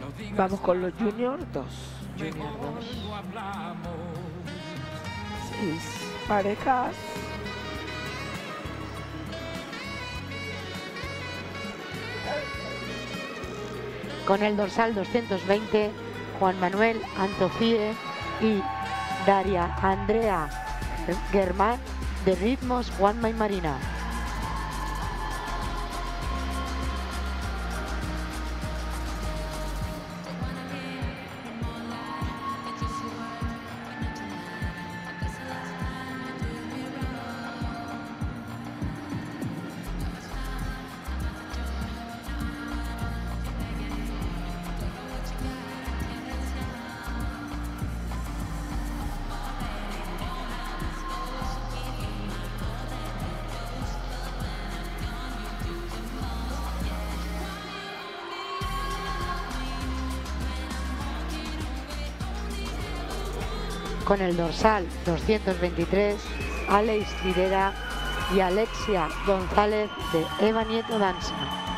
Vamos con los Junior 2. Junior 2. 6 parejas. Con el dorsal 220, Juan Manuel Antofie y Daria Andrea Germán, de ritmos Juanma y Marina. Con el dorsal 223, Alex Videra y Alexia González, de Eva Nieto Danza.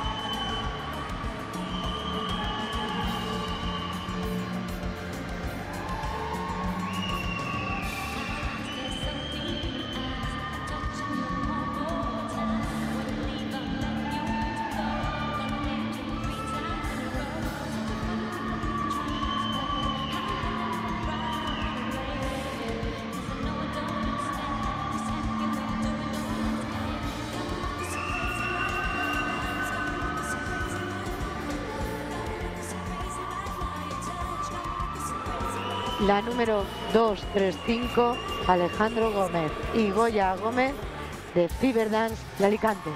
La número 235, Alejandro Gómez y Goya Gómez, de Ciberdance de Alicante.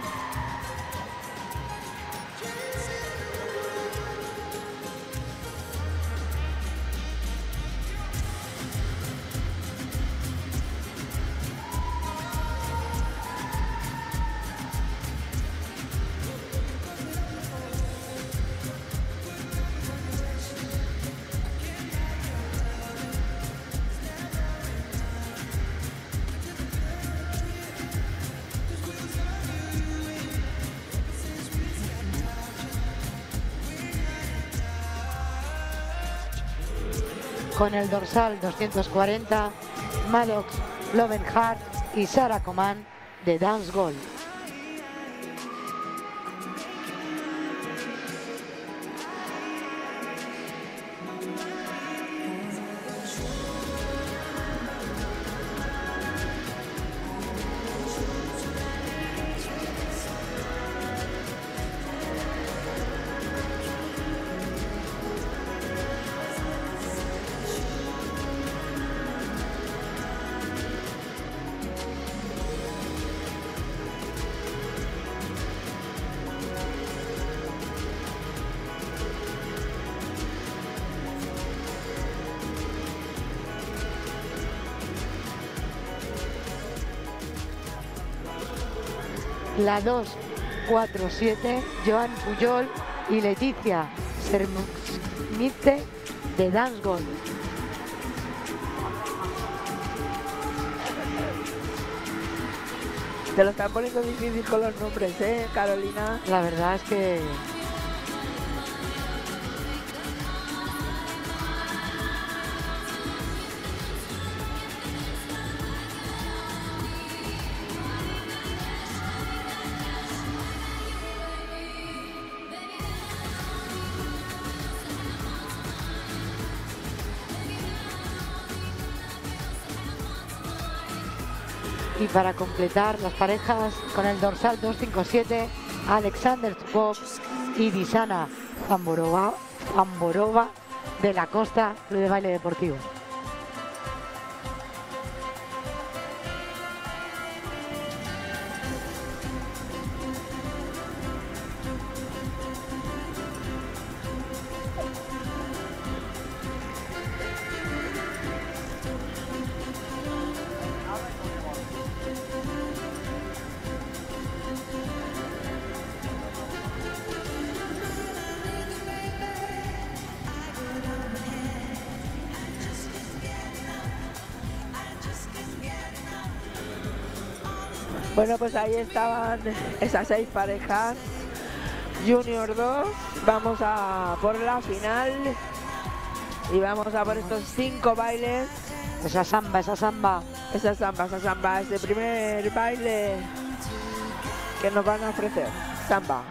Con el dorsal 240, Maddox Lovenhart y Sara Coman, de Dance Gold. La 247, Joan Pujol y Leticia Sermite, de Dance Gold. Te lo están poniendo difícil con los nombres, Carolina. La verdad es que... Y para completar las parejas, con el dorsal 257, Alexander Bob y Disana Zamborova de la Costa, Club de Baile Deportivo. Bueno, pues ahí estaban esas 6 parejas. Junior 2, Vamos a por la final. Y vamos a por estos 5 bailes. Esa samba, esa samba. Esa samba, ese primer baile que nos van a ofrecer. Samba.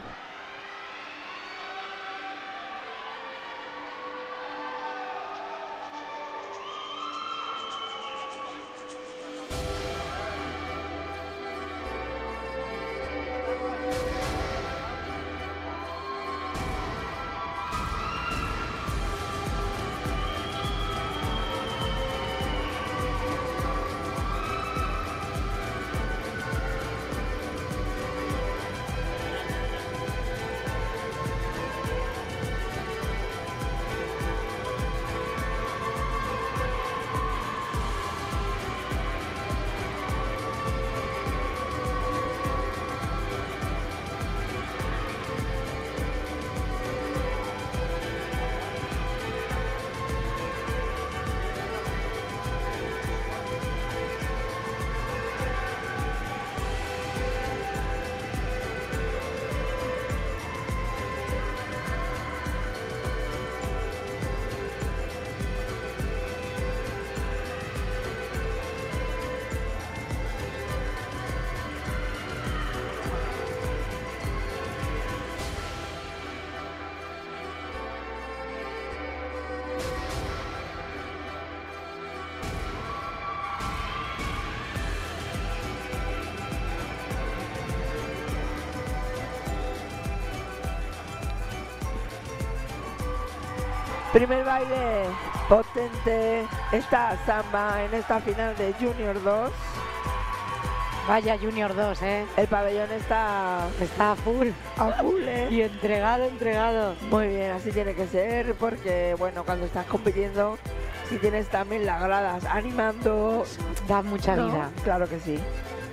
Primer baile potente, esta samba en esta final de Junior 2. Vaya Junior 2, ¿eh? El pabellón está a full. A full, ¿eh? Y entregado. Muy bien, así tiene que ser, porque bueno, cuando estás compitiendo, si tienes también las gradas animando, da mucha vida. Claro que sí.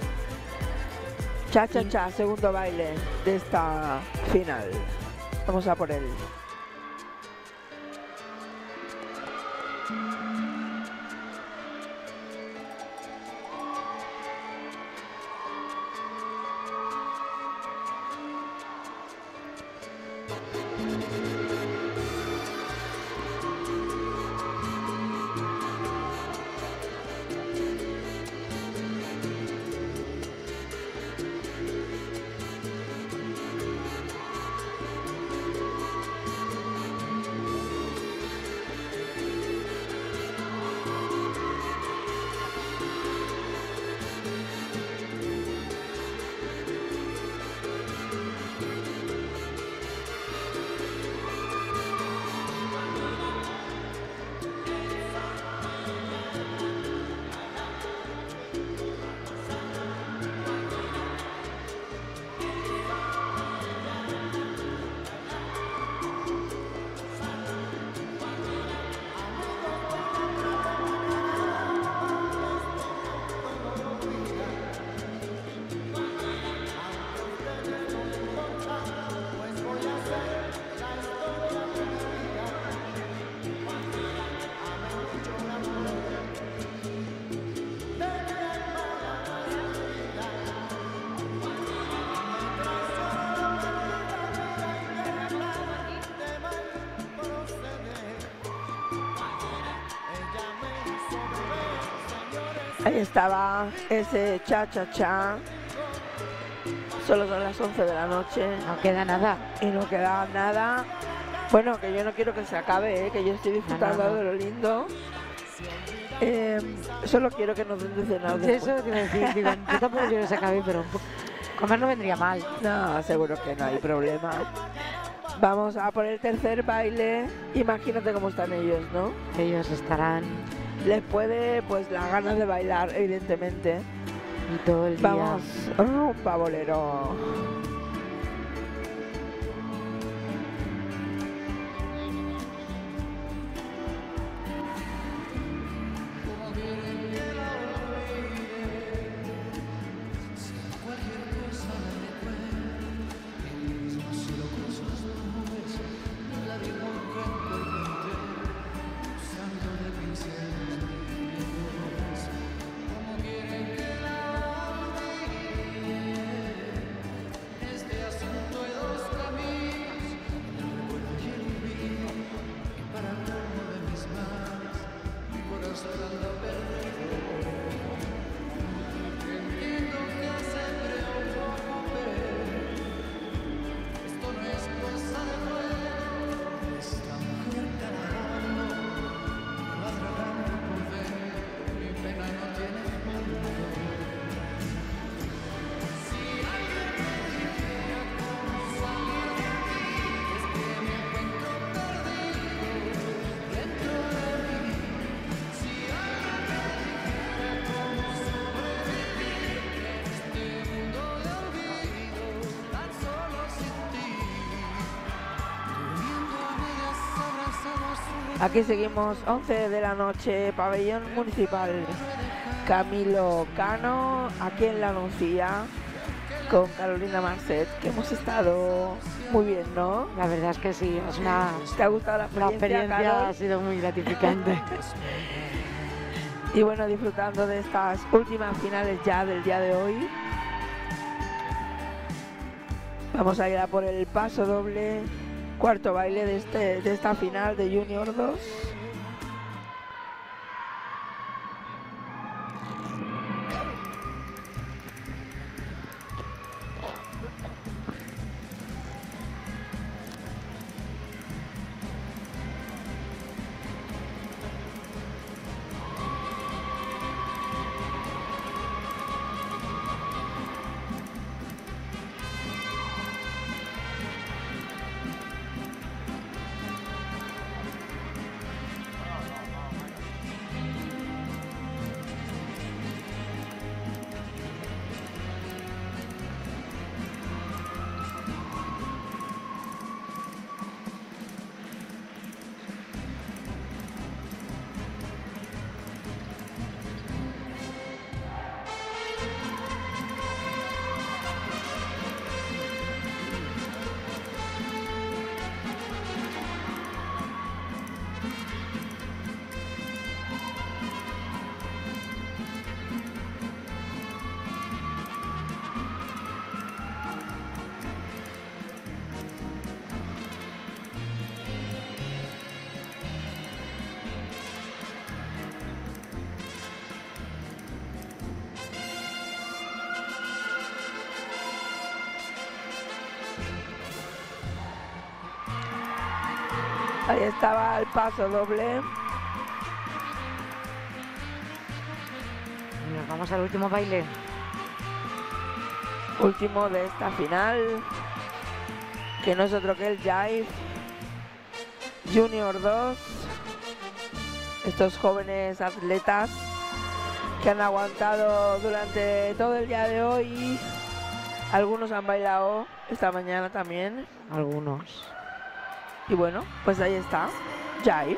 Cha, cha, cha, segundo baile de esta final. Vamos a por él. Ahí estaba ese cha-cha-cha. Solo son las 11 de la noche. No queda nada. Y no queda nada. Bueno, que yo no quiero que se acabe, que yo estoy disfrutando No. de lo lindo. Solo quiero que nos den de cenar después. Eso te iba a decir, digo, yo tampoco quiero que se acabe, pero comer no vendría mal. No, seguro que no hay problema. Vamos a por el tercer baile. Imagínate cómo están ellos, ¿no? Ellos estarán... Les puede, pues, las ganas de bailar, evidentemente. Y todo el día. Vamos, rumba bolero. Aquí seguimos, 11 de la noche, pabellón municipal Camilo Cano, aquí en La Nucía, con Carolina Marcet, que hemos estado muy bien, ¿no? La verdad es que sí, es una... ¿Te ha gustado la La experiencia, experiencia Carol? ha sido muy gratificante. Y bueno, disfrutando de estas últimas finales ya del día de hoy. Vamos a ir a por el paso doble, cuarto baile de esta final de Junior 2. Ahí estaba el paso doble. Nos vamos al último baile. Último de esta final, que no es otro que el Jive Junior 2. Estos jóvenes atletas que han aguantado durante todo el día de hoy. Algunos han bailado esta mañana también. Algunos. Y bueno, pues ahí está, Jive.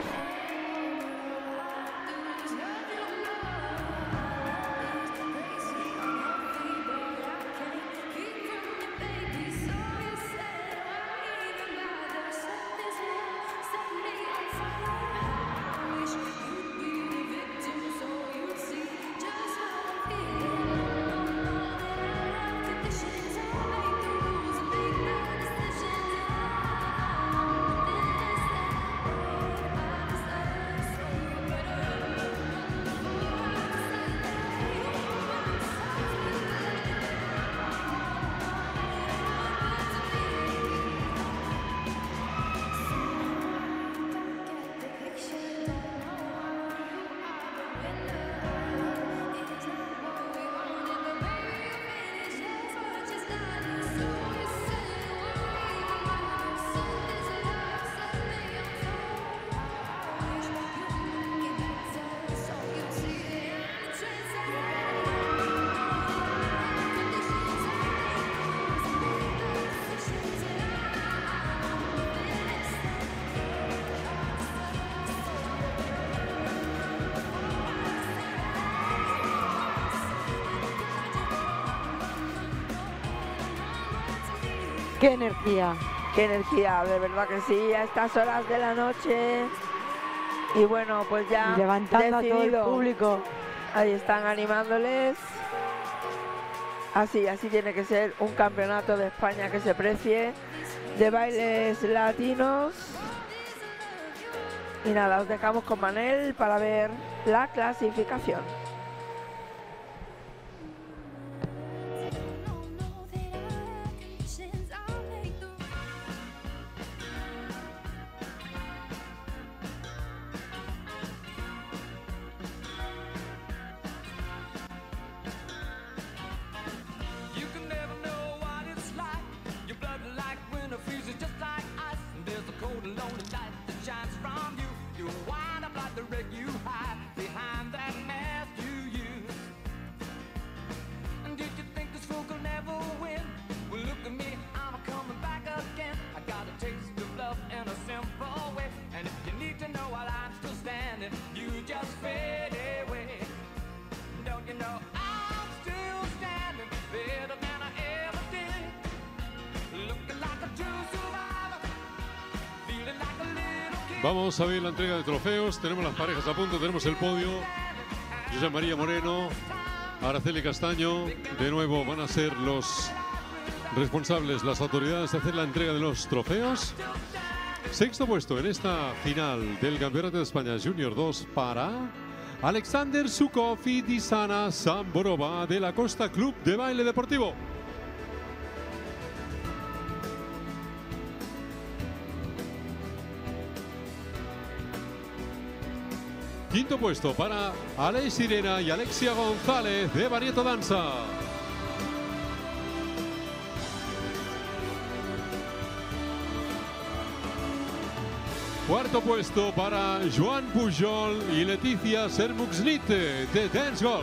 ¡Qué energía! Qué energía, de verdad que sí, a estas horas de la noche. Y bueno, pues ya Y levantando a todo el decidido. público. Ahí están animándoles. Así tiene que ser un campeonato de España que se precie de bailes latinos. Y nada, os dejamos con Manel para ver la clasificación. Taste of love in a simple way. And if you need to know what Vamos a ver la entrega de trofeos. Tenemos las parejas a punto, tenemos el podio. José María Moreno, Araceli Castaño. De nuevo van a ser los responsables, las autoridades, de hacer la entrega de los trofeos. Sexto puesto en esta final del Campeonato de España Junior 2 para Alexander Zhukov y Disana Samborova de la Costa Club de Baile Deportivo. Quinto puesto para Aleix Sirena y Alexia González de Banieto Danza. Cuarto puesto para Joan Pujol y Leticia Sermuxnite de Dancehall.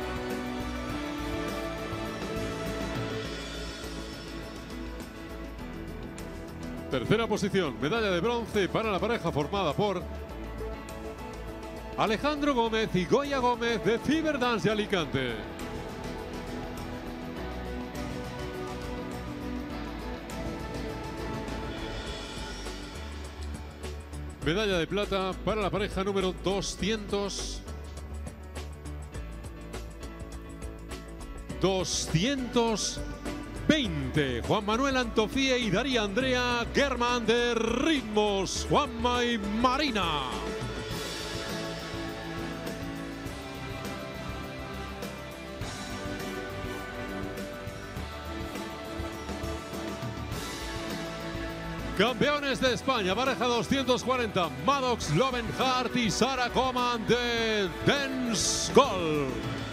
Tercera posición, medalla de bronce para la pareja formada por Alejandro Gómez y Goya Gómez de Fiberdance de Alicante. Medalla de plata para la pareja número 220. Juan Manuel Antofía y Daría Andrea Germán de Ritmos, Juanma y Marina. Campeones de España, pareja 240, Maddox Lovenhart y Sarah Coman de Dancehall.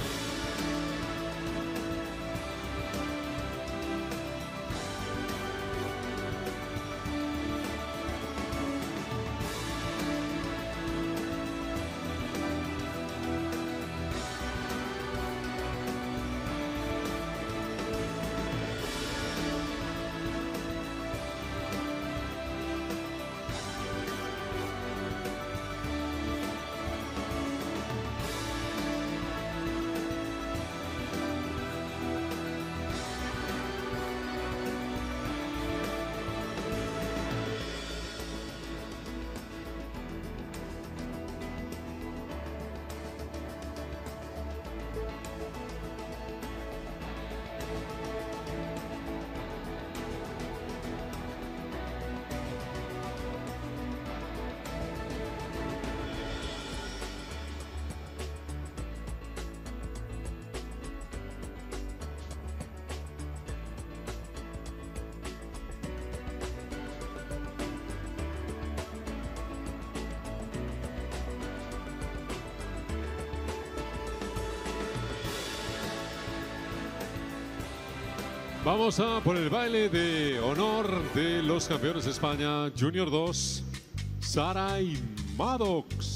Vamos a por el baile de honor de los campeones de España Junior 2, Sara y Maddox.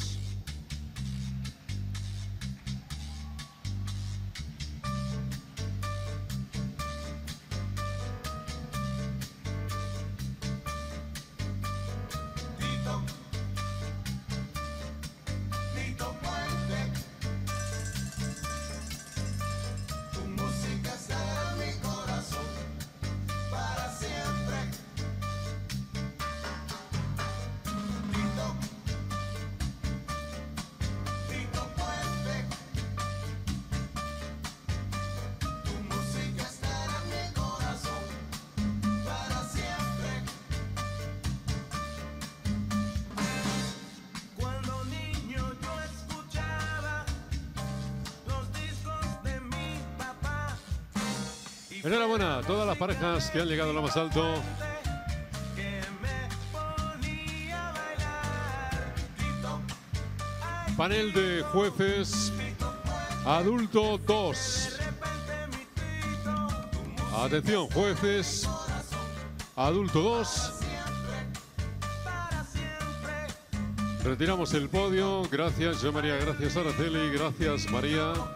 Enhorabuena a todas las parejas que han llegado a lo más alto. Panel de jueces, adulto 2. Atención, jueces, adulto 2. Retiramos el podio. Gracias, José María. Gracias, Araceli. Gracias, María.